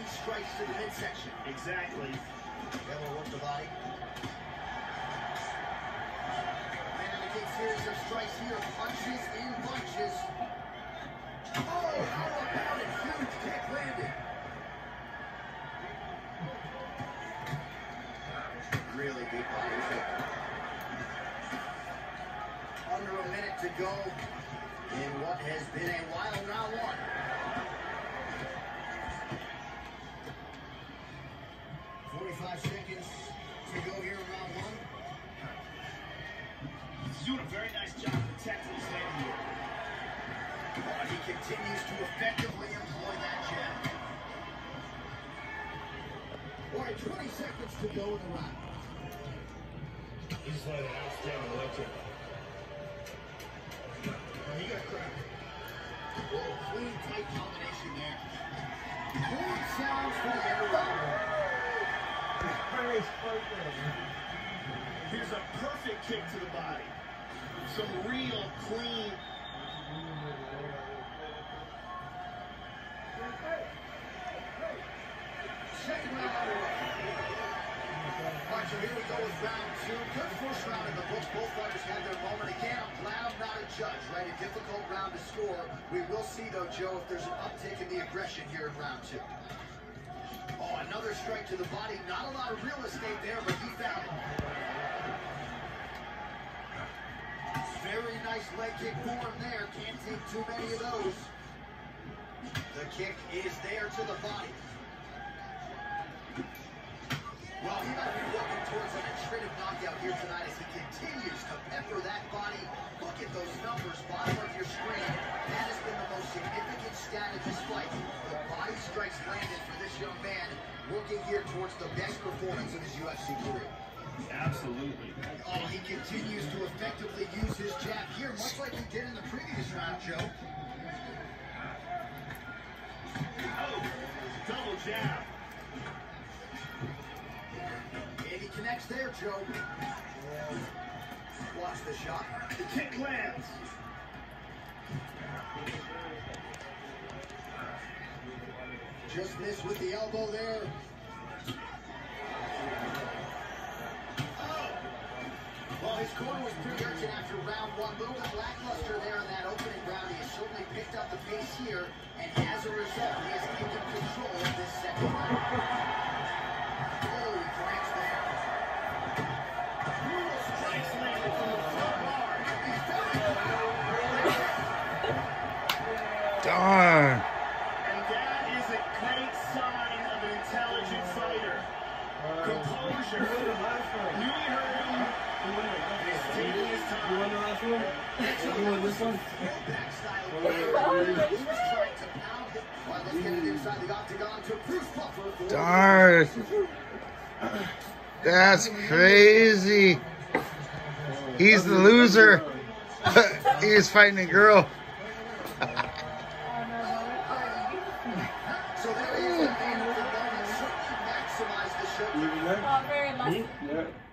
strikes to the midsection. Exactly. Elbow work the body. And a big series of strikes here. Punches in bunches. Oh, how about it? Huge kick landed. Really big body kick. Under a minute to go in what has been a wild round one. 45 seconds to go here in round one. He's doing a very nice job protecting his head here. But he continues to effectively employ that jab. All right, 20 seconds to go in the round. He's like an outstanding leg kick. He got cracked. Oh, clean, tight combination there. Good sounds for the end of round one. Here's a perfect kick to the body. Some real clean. Second round underway. All right, so here we go with round two. Good first round in the books. Both fighters had their moment. Again, I'm glad I'm not a judge, right? A difficult round to score. We will see, though, Joe, if there's an uptick in the aggression here in round two. Oh, another strike to the body. Not a lot of real estate there, but he found it. Very nice leg kick for him there. Can't take too many of those. The kick is there to the body. Well, he might be working towards an administrative knockout here tonight as he continues to pepper that body. Look at those numbers, bottom of your screen. That has been the most significant stat of this fight. The body strikes landed for this young man, working here towards the best performance of his UFC career. Absolutely. Oh, he continues to effectively use his jab here, much like he did in the previous round, Joe. Oh, double jab. And he connects there, Joe. Watch the shot. The kick lands. Just missed with the elbow there. Oh! Well, his corner was pretty urgent after round one. A little bit lackluster there in that opening round. He has certainly picked up the pace here, and as a result, he has taken control of this second round. Oh, he connects there. Brutal strikes landed from the front bar. He's done it. Darn. And that is a great sign of an intelligent fighter. Composure. Knew he heard him. He's taking his time. You won the last one? You won this one? He was trying to pound it. Well, let's get it inside the octagon to Bruce Buffer. Darn. That's crazy. He's the loser. He's fighting a girl. So there is the man of the moment. Certainly maximize the show. You were there? Very much. Yeah.